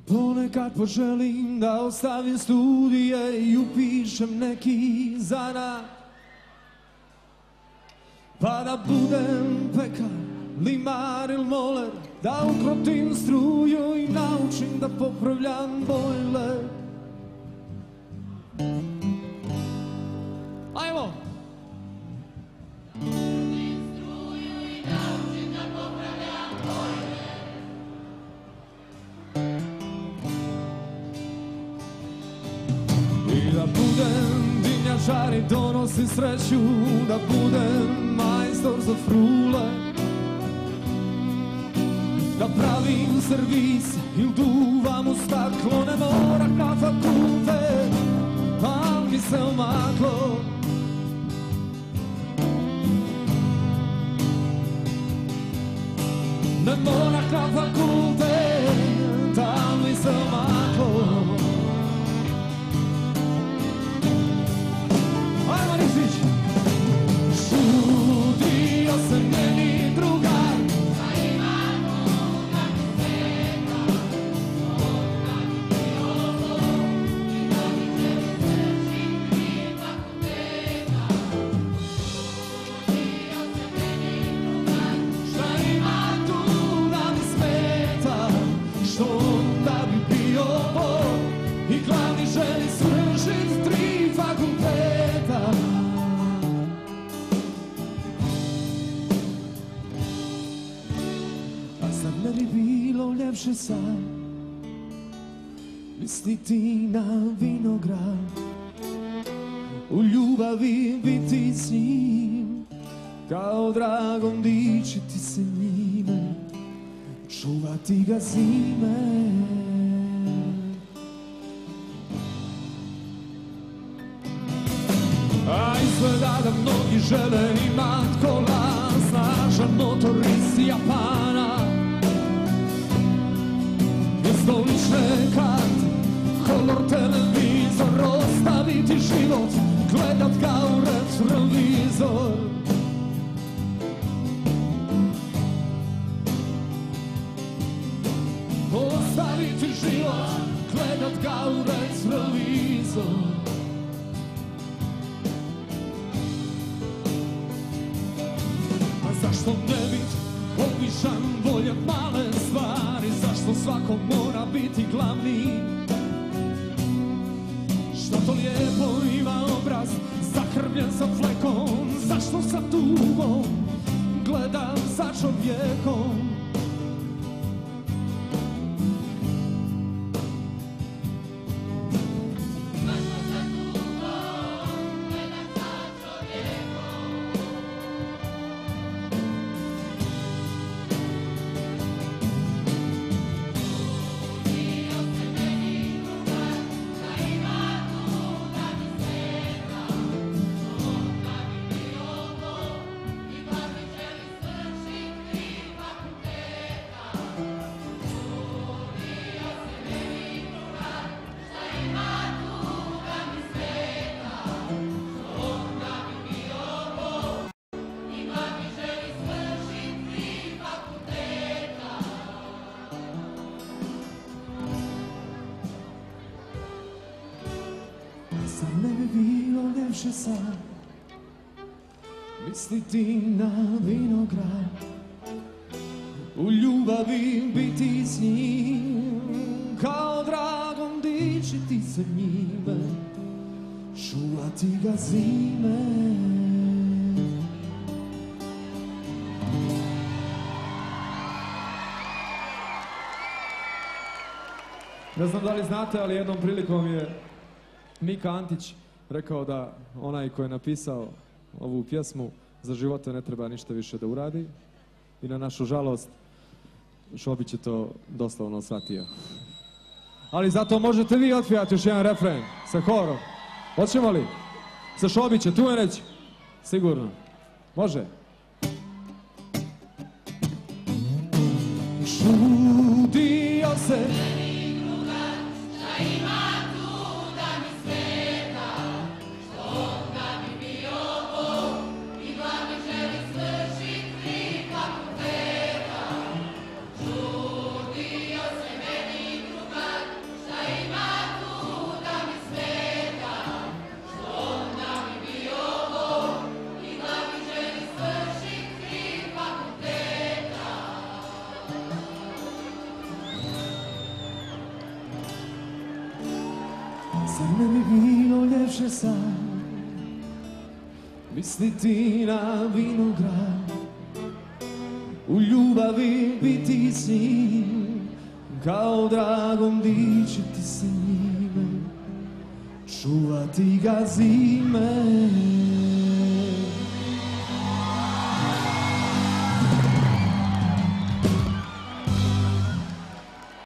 Ponekad poželim da ostavim studije i upišem neki zanat, pa da budem pekar, limar ili moler, da ukrotim struju i naučim da popravljam bojler. Ajmo! I da budem dimnjačar i donosi sreću, da budem majstor za frule, da pravim servis ili duvam u staklo, ne moram na fakultet, al mi se omaklo. Ne moram na fakultet, al mi se omaklo. Ajmo Nišić! Šudio se meni drugar, da ima druga sveta, onda bi bio ovo i da bi želi svršiti fakulteta. Šudio se meni drugar, šta ima tu da mi smeta, što onda bi bio Bog i glavni želi svršiti 3 fakulteta. A sad ne bi bilo ljepše sad misliti na vinograd, u ljubavi biti s njim, kao dragom dičiti se njime, čuvati ga zime. A izgleda da mnogi žele imat kola, snažan motor iz Japana, mjesto lične karte, kolor televizor, ostaviti život, gledat ga u retrovizor. Ostaviti život, gledat ga u retrovizor. Zašto ne bit običan, volje male stvari, zašto svako mora biti glavni? Što to lijepo ima obraz, zakrvljen sa flekom, zašto sa tugom gledam za čovjekom? Sad ne bi bilo ljepše sad misliti na vinograd, u ljubavi biti s njim, kao dragom dičiti se njime, čuvati ga zime. Ne znam da li znate, ali jednom prilikom je Mika Antić rekao da onaj ko je napisao ovu pjesmu za života ne treba ništa više da uradi, i na našu žalost Šobić je to doslovno shvatio. Ali zato možete vi otpjevati još jedan refren sa horom. Hoćemo li? Sa Šobića, tu je neći? Sigurno. Može? Čudio se najljepše sad, misliti na vinograd, u ljubavi biti s njim, kao dragom dičiti se njime, čuvati ga zime.